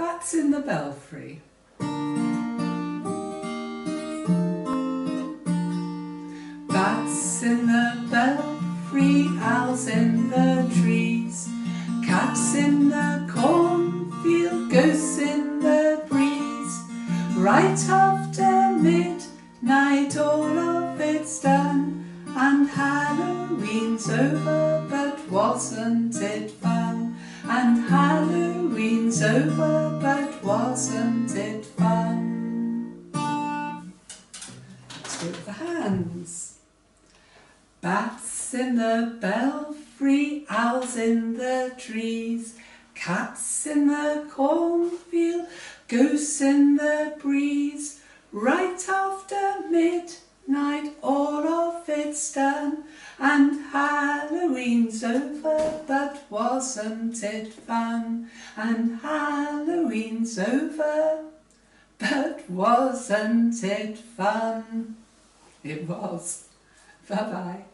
Bats in the belfry. Bats in the belfry, owls in the trees, cats in the cornfield, ghosts in the breeze. Right after midnight all of it's done, and Halloween's over, but wasn't it fun? And Halloween's over, but wasn't it fun? Let's do it with the hands. Bats in the belfry, owls in the trees, cats in the cornfield, ghosts in the breeze. Right after midnight all of it's done, and Halloween's over, but wasn't it fun? And Halloween's over, but wasn't it fun? It was. Bye-bye.